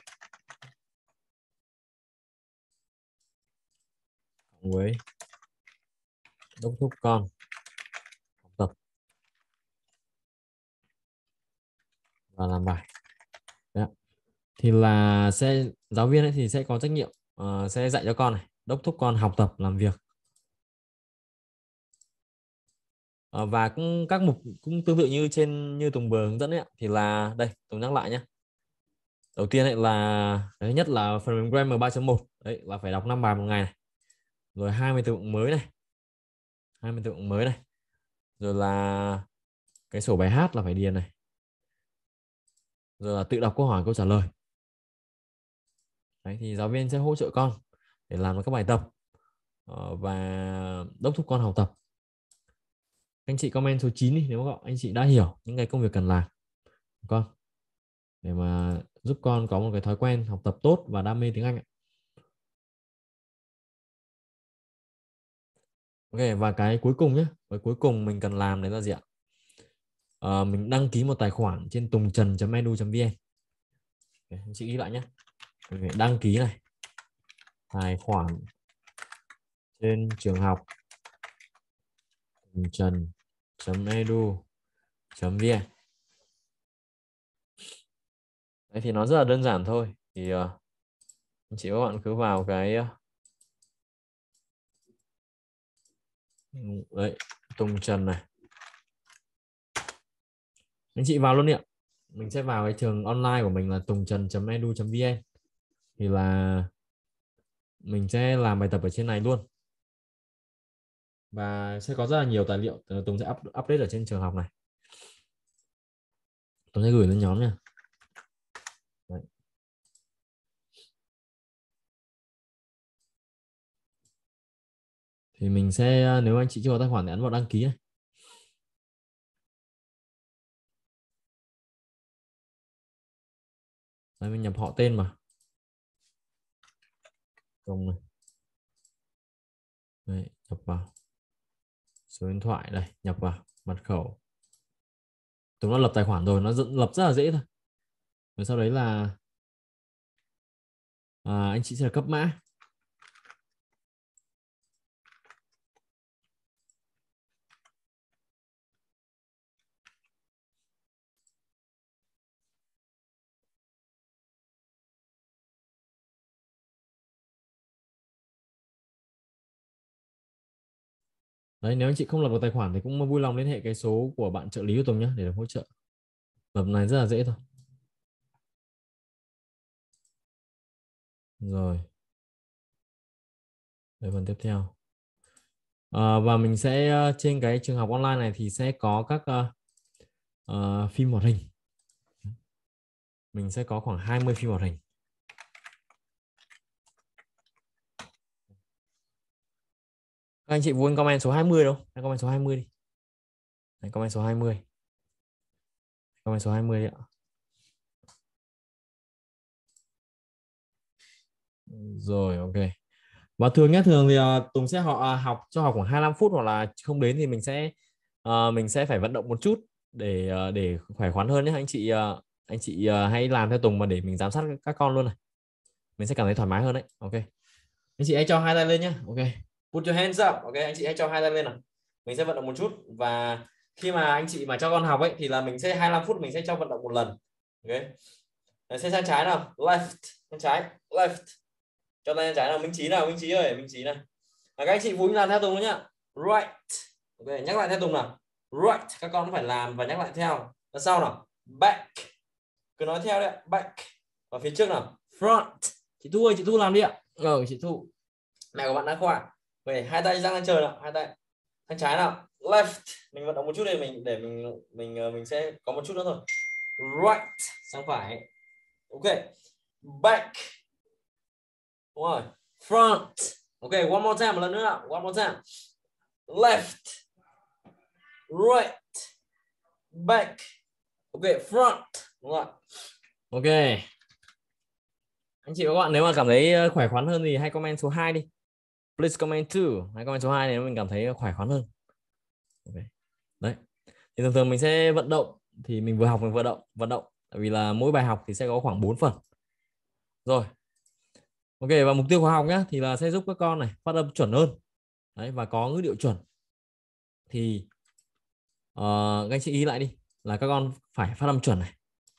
với đốc thúc con học tập và làm bài. Đấy. Thì là sẽ giáo viên ấy thì sẽ có trách nhiệm uh, sẽ dạy cho con này, đốc thúc con học tập làm việc. Uh, và cũng các mục cũng tương tự như trên như Tùng vừa hướng dẫn ấy, thì là đây Tùng nhắc lại nhé. Đầu tiên ấy là thứ nhất là phần mềm Grammar ba chấm một, đấy là phải đọc năm bài một ngày này. Rồi hai mươi từ vựng mới này. hai mươi từ vựng mới này. Rồi là cái sổ bài hát là phải điền này. Rồi là tự đọc câu hỏi câu trả lời. Đấy, thì giáo viên sẽ hỗ trợ con để làm được các bài tập và đốc thúc con học tập. Anh chị comment số chín đi nếu anh chị đã hiểu những cái công việc cần làm con để mà giúp con có một cái thói quen học tập tốt và đam mê tiếng Anh. Ok, và cái cuối cùng nhé, cái cuối cùng mình cần làm đấy là gì ạ? À, mình đăng ký một tài khoản trên tungtrần chấm edu chấm vn. Anh chị ghi lại nhé. Mình phải đăng ký này tài khoản trên trường học tungtrần chấm edu chấm vn. Đấy thì nó rất là đơn giản thôi. Thì uh, anh chị các bạn cứ vào cái uh, đấy tungtrần này, anh chị vào luôn đi ạ. Mình sẽ vào cái trường online của mình là tungtrần chấm edu chấm vn, thì là mình sẽ làm bài tập ở trên này luôn, và sẽ có rất là nhiều tài liệu. Tùng sẽ up, update ở trên trường học này, Tùng sẽ gửi lên nhóm nha. Đấy. Thì mình sẽ, nếu anh chị chưa có tài khoản thì ấn vào đăng ký này. Đấy, mình nhập họ tên mà Tùng này. Đấy, nhập vào số điện thoại đây, nhập vào mật khẩu. Tùng đã lập tài khoản rồi, nó lập rất là dễ thôi. Rồi sau đấy là à, anh chị sẽ cấp mã. Đấy, nếu anh chị không lập được tài khoản thì cũng vui lòng liên hệ cái số của bạn trợ lý của Tùng nhé để được hỗ trợ. Lập này rất là dễ thôi. Rồi. Đây, phần tiếp theo. À, và mình sẽ trên cái trường học online này thì sẽ có các uh, uh, phim hoạt hình. Mình sẽ có khoảng hai mươi phim hoạt hình. Các anh chị vui comment số hai mươi đâu? Hãy comment số hai mươi đi. Đấy, comment số hai mươi. Comment số hai mươi đi ạ. Rồi, ok. Và thường nhé, thường thì uh, Tùng sẽ họ uh, học cho học khoảng hai mươi lăm phút, hoặc là không đến thì mình sẽ uh, mình sẽ phải vận động một chút để uh, để khỏe khoắn hơn nhé anh chị. Uh, anh chị uh, hãy làm theo Tùng mà để mình giám sát các con luôn này, mình sẽ cảm thấy thoải mái hơn đấy. Ok, anh chị hãy cho hai tay lên nhé. Ok, put your hands up. Ok, anh chị hãy cho hai tay lên nào. Mình sẽ vận động một chút, và khi mà anh chị mà cho con học ấy thì là mình sẽ hai mươi lăm phút mình sẽ cho vận động một lần. Ok, đấy, sẽ sang trái nào, left, sang trái, left, cho tay sang trái nào. Minh Trí nào, Minh Trí ơi, Minh Trí này, À, các anh chị Phú làm theo Tùng nữa nhá. Right. Ok, nhắc lại theo Tùng nào. Right, các con phải làm và nhắc lại theo. Và sau nào? Back. Cứ nói theo đấy, back. Và phía trước nào? Front. Chị Thu ơi, chị Thu làm đi ạ. Ờ, chị Thu. Mẹ của bạn đã khoa. Về hai tay ra lên trời nào, hai tay. Sang trái nào. Left. Mình vận động một chút để mình để mình mình mình sẽ có một chút nữa thôi. Right, sang phải. Ok. Back. Đúng rồi. Front. Ok, one more time, một lần nữa nào. One more time. Left. Right. Back. Ok, front. Đúng rồi. Ok. Anh chị và các bạn nếu mà cảm thấy khỏe khoắn hơn thì hãy comment số hai đi. Please comment two. Hãy comment số hai nếu mình cảm thấy khỏe khoắn hơn. Okay. Đấy. Thì thường thường mình sẽ vận động, thì mình vừa học mình vận động, vận động. Tại vì là mỗi bài học thì sẽ có khoảng bốn phần. Rồi. Ok, và mục tiêu của học nhé thì là sẽ giúp các con này phát âm chuẩn hơn. Đấy, và có ngữ điệu chuẩn. Thì uh, các anh chị ý lại đi là các con phải phát âm chuẩn này.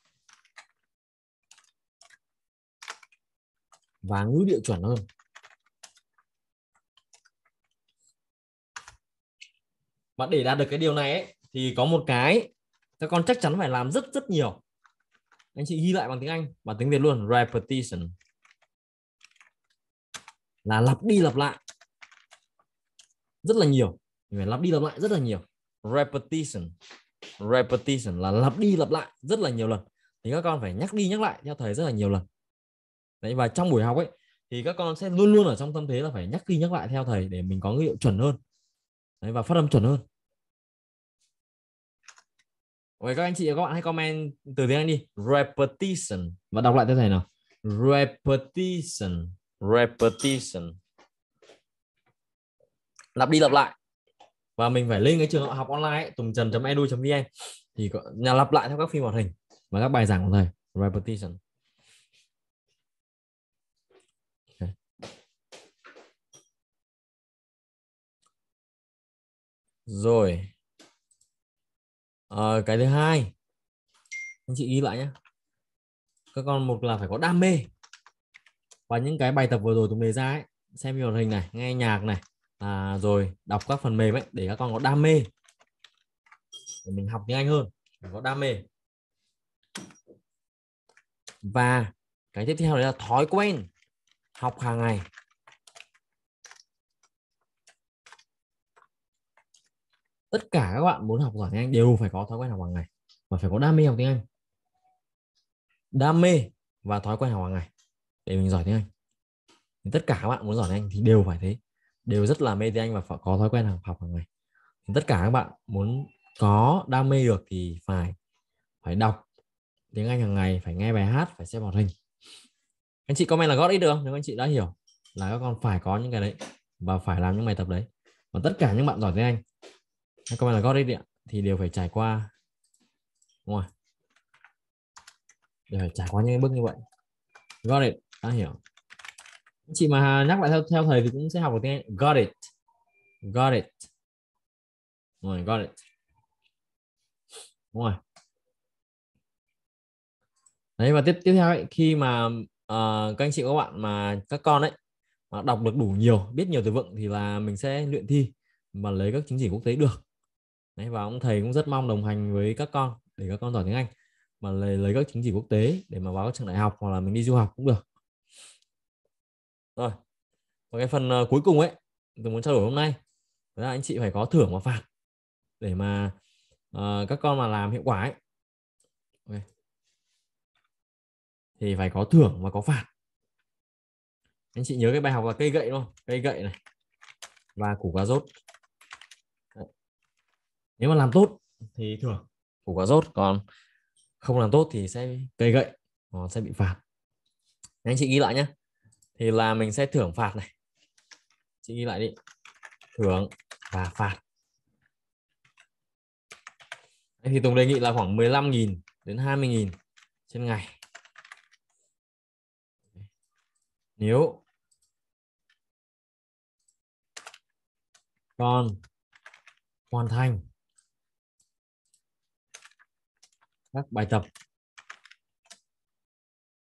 Và ngữ điệu chuẩn hơn. Và để đạt được cái điều này ấy, thì có một cái các con chắc chắn phải làm rất rất nhiều. Anh chị ghi lại bằng tiếng Anh và tiếng Việt luôn. Repetition. Là lặp đi lặp lại. Rất là nhiều. Mình phải lặp đi lặp lại rất là nhiều. Repetition. Repetition là lặp đi lặp lại rất là nhiều lần. Thì các con phải nhắc đi nhắc lại theo thầy rất là nhiều lần. Đấy, và trong buổi học ấy thì các con sẽ luôn luôn ở trong tâm thế là phải nhắc đi nhắc lại theo thầy để mình có ngữ điệu chuẩn hơn. Đấy, và phát âm chuẩn hơn. Vậy các anh chị và các bạn hãy comment từ tiếng Anh đi. Repetition. Và đọc lại theo thầy nào. Repetition. Repetition. Lặp đi lặp lại. Và mình phải lên cái trường học online ấy, tungtrần chấm edu chấm vn thì nhà lặp lại theo các phim hoạt hình và các bài giảng của thầy. Repetition. Okay. Rồi. À, cái thứ hai anh chị ghi lại nhé. Các con một là phải có đam mê. Và những cái bài tập vừa rồi Tùng đề ra ấy, xem phim hoạt hình này, nghe nhạc này, à, rồi đọc các phần mềm ấy để các con có đam mê. Để mình học tiếng Anh hơn, phải có đam mê. Và cái tiếp theo đấy là thói quen học hàng ngày. Tất cả các bạn muốn học giỏi tiếng Anh đều phải có thói quen học hàng ngày và phải có đam mê học tiếng Anh. Đam mê và thói quen học hàng ngày để mình giỏi tiếng Anh. Thì tất cả các bạn muốn giỏi tiếng Anh thì đều phải thế, đều rất là mê tiếng Anh và phải có thói quen học học hàng ngày. Thì tất cả các bạn muốn có đam mê được thì phải phải đọc tiếng Anh hàng ngày, phải nghe bài hát, phải xem hoạt hình. Anh chị comment là got it được không? Nếu anh chị đã hiểu là các con phải có những cái đấy và phải làm những bài tập đấy. Và tất cả những bạn giỏi tiếng Anh hãy comment là got it đi ạ, thì đều phải trải qua, đúng rồi, đều phải trải qua những bước như vậy. Got it, đã hiểu. Anh chị mà nhắc lại theo theo thầy thì cũng sẽ học được tiếng Anh. Got it, got it, rồi got it, đúng rồi. Đấy, và tiếp tiếp theo ấy, khi mà uh, các anh chị các bạn mà các con ấy mà đọc được đủ nhiều, biết nhiều từ vựng thì là mình sẽ luyện thi và lấy các chứng chỉ quốc tế được. Đấy, và ông thầy cũng rất mong đồng hành với các con để các con giỏi tiếng Anh mà lấy, lấy các chứng chỉ quốc tế để mà vào các trường đại học hoặc là mình đi du học cũng được. Rồi, và cái phần uh, cuối cùng ấy tôi muốn trao đổi hôm nay là anh chị phải có thưởng và phạt để mà uh, các con mà làm hiệu quả ấy. Okay. Thì phải có thưởng và có phạt. Anh chị nhớ cái bài học là cây gậy đúng không? Cây gậy này và củ cà rốt. Đấy. Nếu mà làm tốt thì thưởng củ cà rốt, còn không làm tốt thì sẽ cây gậy, nó sẽ bị phạt. Anh chị ghi lại nhé. Thì là mình sẽ thưởng phạt này. Chị ghi lại đi. Thưởng và phạt. Thì Tùng đề nghị là khoảng mười lăm nghìn đến hai mươi nghìn trên ngày. Nếu con hoàn thành các bài tập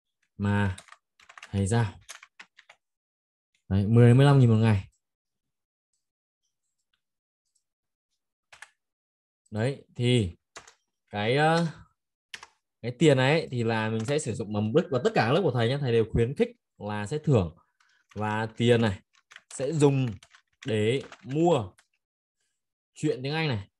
mà thầy giao. Đấy, mười đến mười lăm nghìn một ngày. Đấy thì cái uh, cái tiền này ấy, thì là mình sẽ sử dụng mục đích, và tất cả các lớp của thầy nhé, thầy đều khuyến khích là sẽ thưởng, và tiền này sẽ dùng để mua truyện tiếng Anh này,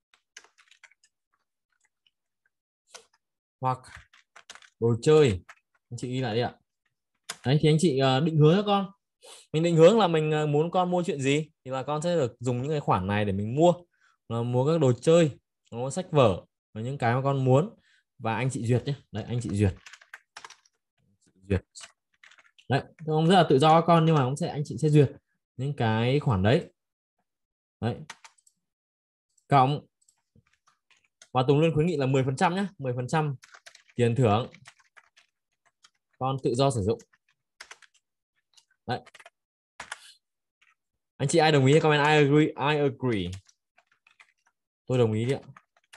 hoặc đồ chơi. Anh chị ghi lại đi ạ. Đấy thì anh chị uh, định hướng cho con, mình định hướng là mình uh, muốn con mua chuyện gì thì là con sẽ được dùng những cái khoản này để mình mua, là mua các đồ chơi, mua sách vở và những cái mà con muốn, và anh chị duyệt nhé. Đấy, anh chị duyệt duyệt đấy, không rất là tự do con, nhưng mà cũng sẽ anh chị sẽ duyệt những cái khoản đấy. Đấy, cộng, và Tùng luôn khuyến nghị là mười phần trăm nhé, mười phần trăm tiền thưởng con tự do sử dụng. Đấy, anh chị ai đồng ý comment I agree, I agree. Tôi đồng ý đi ạ.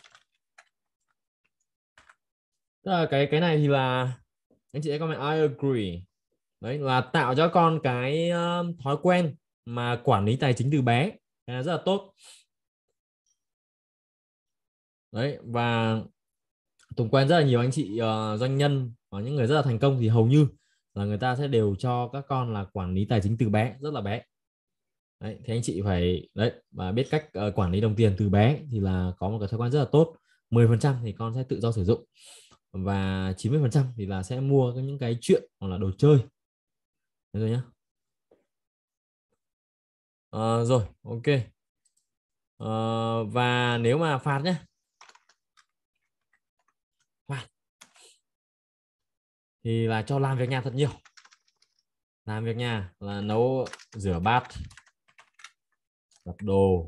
Tức là cái cái này thì là anh chị hãy comment I agree. Đấy là tạo cho con cái uh, thói quen mà quản lý tài chính từ bé, cái này rất là tốt. Đấy, và Tùng quen rất là nhiều anh chị uh, doanh nhân và những người rất là thành công, thì hầu như là người ta sẽ đều cho các con là quản lý tài chính từ bé, rất là bé. Đấy, thì anh chị phải đấy và biết cách uh, quản lý đồng tiền từ bé thì là có một cái thói quen rất là tốt. mười phần trăm thì con sẽ tự do sử dụng, và chín mươi phần trăm thì là sẽ mua những cái chuyện hoặc là đồ chơi. Được rồi nhá. À, rồi, ok. À, và nếu mà phạt nhé, phạt thì là cho làm việc nhà thật nhiều. Làm việc nhà là nấu rửa bát, giặt đồ,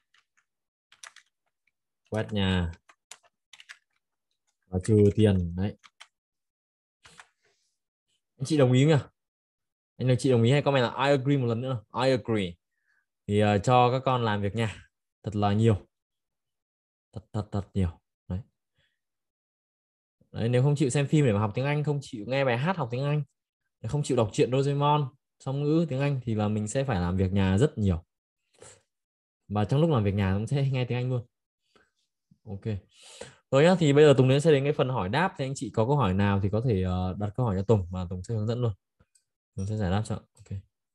quét nhà và trừ tiền. Đấy, anh chị đồng ý nhỉ? Anh được chị đồng ý hay comment là I agree một lần nữa? I agree. Thì uh, cho các con làm việc nhà thật là nhiều, thật thật thật nhiều. Đấy. Đấy, nếu không chịu xem phim để mà học tiếng Anh, không chịu nghe bài hát học tiếng Anh, không chịu đọc truyện Doraemon, song ngữ tiếng Anh, thì là mình sẽ phải làm việc nhà rất nhiều, và trong lúc làm việc nhà cũng sẽ nghe tiếng Anh luôn. Ok. Rồi nhá, thì bây giờ Tùng đến sẽ đến cái phần hỏi đáp. Thì anh chị có câu hỏi nào thì có thể uh, đặt câu hỏi cho Tùng và Tùng sẽ hướng dẫn luôn. Tùng sẽ giải đáp cho. Ok.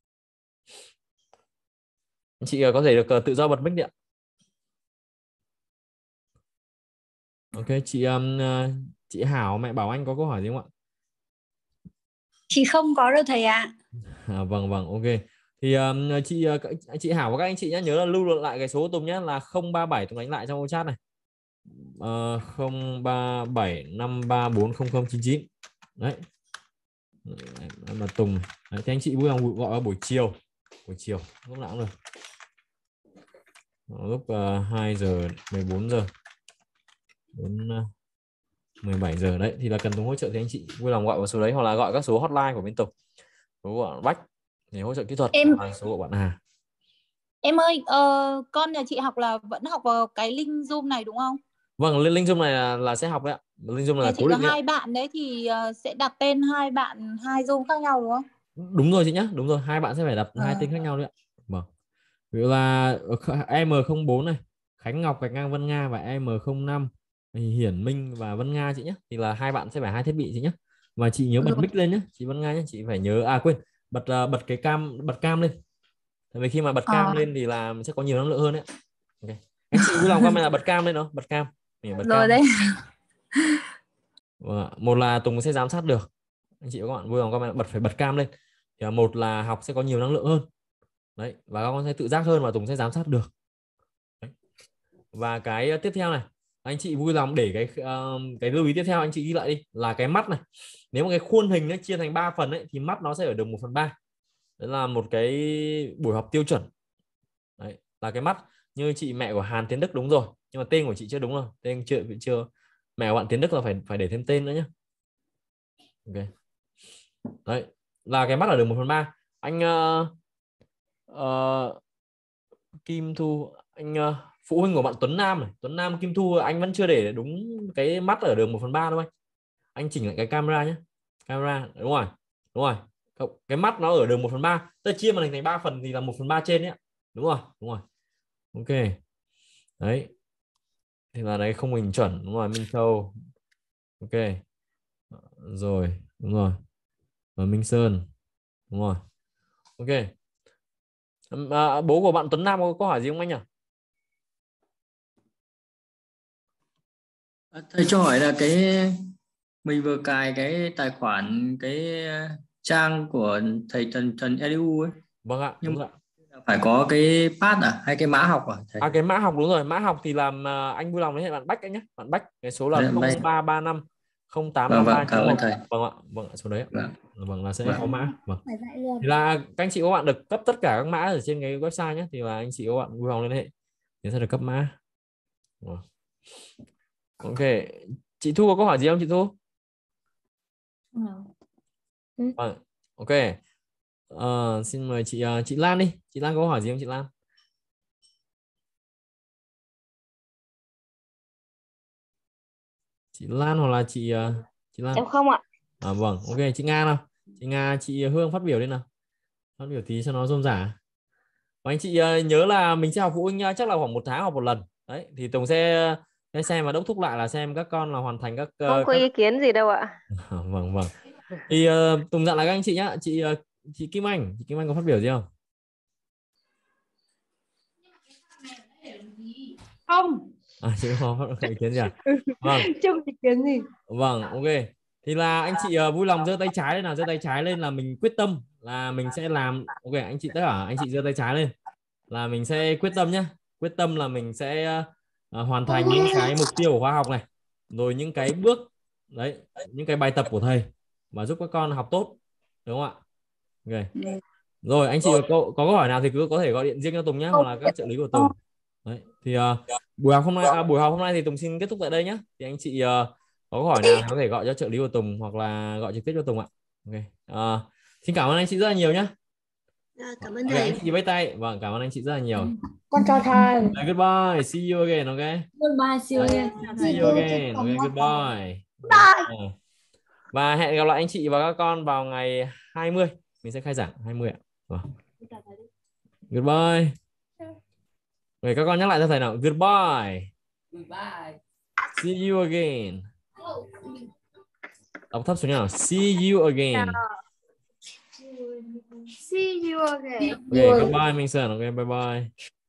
Anh chị uh, có thể được uh, tự do bật mic đi ạ. Ok, chị um, uh, chị Hảo, mẹ Bảo Anh có câu hỏi gì không ạ? Chị không có đâu thầy ạ. À, vâng vâng, ok. Thì um, chị uh, chị Hảo và các anh chị nhé, nhớ là lưu lại cái số của Tùng nhé, là không ba bảy, Tùng đánh lại trong chat này. Uh, không ba bảy năm ba bốn không không chín chín. Đấy. Đấy mà Tùng. Đấy, thì anh chị vui lòng gọi vào buổi chiều. Buổi chiều lúc nào cũng được. Lúc uh, hai giờ, mười bốn giờ đến uh, mười bảy giờ. Đấy thì là cần Tùng hỗ trợ thì anh chị vui lòng gọi vào số đấy, hoặc là gọi các số hotline của bên Tùng, số của Bách để hỗ trợ kỹ thuật, Em và số của bạn Hà. Em ơi, uh, con nhà chị học là vẫn học vào cái link Zoom này đúng không? Vâng, link Zoom này là, là sẽ học đấy ạ. Link Zoom Nhà là chị cố có định đấy hai bạn đấy thì uh, sẽ đặt tên hai bạn hai Zoom khác nhau đúng không? Đúng rồi chị nhá, đúng rồi, hai bạn sẽ phải đặt à. hai tên khác nhau đấy ạ. Vâng. Ví dụ là em không bốn này, Khánh Ngọc gạch ngang Vân Nga, và em không năm Hiển Minh và Vân Nga chị nhé, thì là hai bạn sẽ phải hai thiết bị chị nhé. Và chị nhớ bật Rồi. mic lên nhé, chị Vân Nga nhé, chị phải nhớ à quên, bật uh, bật cái cam, bật cam lên. Tại vì khi mà bật cam à. lên thì là sẽ có nhiều năng lượng hơn đấy. Okay. Anh chị vui lòng comment là bật cam lên đó, bật cam. Bật rồi cam. Đấy. Vâng, một là Tùng sẽ giám sát được. Anh chị và các bạn vui lòng comment bật phải bật cam lên. Thì một là học sẽ có nhiều năng lượng hơn. Đấy, và các con sẽ tự giác hơn và Tùng sẽ giám sát được. Đấy. Và cái tiếp theo này, anh chị vui lòng để cái uh, cái lưu ý tiếp theo anh chị ghi lại đi, là cái mắt này. Nếu mà cái khuôn hình nó chia thành ba phần ấy, thì mắt nó sẽ ở đường một phần ba. Đấy là một cái buổi học tiêu chuẩn. Đấy, là cái mắt như chị mẹ của Hàn Tiến Đức đúng rồi, nhưng mà tên của chị chưa đúng rồi, tên chưa chưa mẹ của bạn Tiến Đức là phải phải để thêm tên nữa nhé. Ok. Đấy là cái mắt ở đường một phần ba. Anh uh, uh, Kim Thu, anh uh, phụ huynh của bạn Tuấn Nam này, Tuấn Nam Kim Thu, anh vẫn chưa để đúng cái mắt ở đường một phần ba đâu anh. Anh chỉnh lại cái camera nhé. Camera đúng rồi, đúng rồi. Cái mắt nó ở đường một phần ba, ta chia màn hình thành ba phần thì là một phần ba trên đấy. Đúng rồi, đúng rồi. Ok. Đấy. thì là đấy không hình chuẩn, đúng rồi. Minh Châu, ok, rồi, đúng rồi. Và Minh Sơn, đúng rồi, ok. À, bố của bạn Tuấn Nam có câu hỏi gì không anh nhỉ? À, thầy cho hỏi là cái mình vừa cài cái tài khoản cái trang của thầy Trần Trần e đê u ấy, Vâng ạ, nhưng đúng rồi. phải có cái pass à hay cái mã học à thầy? À cái mã học đúng rồi, mã học thì làm à, anh vui lòng liên hệ bạn Bách anh nhé. Bạn Bách cái số là Đấy, không đây. ba ba năm không tám Vâng năm vâng, ba cảm chín ơn một. thầy. Vâng ạ, vâng ạ, số đấy ạ. Vâng. Vâng là sẽ Vâng. có mã. Vâng. Phải dạy luôn. Thì là các anh chị có bạn được cấp tất cả các mã ở trên cái website nhé, thì là anh chị có bạn vui lòng liên hệ thì sẽ được cấp mã. Vâng. Ok, chị Thu có câu hỏi gì không chị Thu? Ừ. Vâng, ok. Ờ, xin mời chị uh, chị Lan đi. Chị Lan có câu hỏi gì không chị Lan? Chị Lan hoặc là chị uh, chị Lan? Em không ạ. À, vâng, ok. Chị Nga nào. Chị Nga, chị Hương phát biểu đi nào. Phát biểu tí cho nó rôm rả. Và anh chị uh, nhớ là mình sẽ học phụ huynh uh, chắc là khoảng một tháng học một lần. Đấy, thì Tùng sẽ, sẽ xem và đốc thúc lại là xem các con là hoàn thành các Không uh, có các ý kiến gì đâu ạ. vâng vâng. Thì uh, Tùng dặn lại các anh chị nhá. Chị uh, chị Kim Anh, chị Kim Anh có phát biểu gì không? Không. À, chị có ý kiến gì à? Vâng. Chưa ý kiến gì. Vâng, ok. Thì là anh chị uh, vui lòng giơ tay trái lên nào, giơ tay trái lên là mình quyết tâm là mình sẽ làm. Ok, anh chị tất cả anh chị giơ tay trái lên là mình sẽ quyết tâm nhé. Quyết tâm là mình sẽ uh, hoàn thành những cái mục tiêu của khóa học này, rồi những cái bước đấy, những cái bài tập của thầy và giúp các con học tốt, đúng không ạ? Ok. Rồi anh chị có, có câu hỏi nào thì cứ có thể gọi điện riêng cho Tùng nhé, hoặc là các trợ lý của Tùng. Đấy, thì uh, buổi học hôm nay à, buổi học hôm nay thì Tùng xin kết thúc tại đây nhé. Thì anh chị uh, có câu hỏi nào có thể gọi cho trợ lý của Tùng hoặc là gọi trực tiếp cho Tùng ạ. Ok. Uh, xin cảm ơn anh chị rất là nhiều nhé. Cảm ơn Okay, anh chị vẫy tay. Vâng, cảm ơn anh chị rất là nhiều. Con chào thầy. Okay, goodbye, see you again, okay? Goodbye, see you again. See you again, okay, goodbye. Bye. Và hẹn gặp lại anh chị và các con vào ngày hai mươi. Mình sẽ khai giảng hai mươi ạ. Vâng. Goodbye. Rồi các con nhắc lại cho thầy nào. Goodbye. Goodbye. See you again. Đọc thấp xuống nào. See you again. See you again. Okay, goodbye Minh Sơn. Okay, bye bye.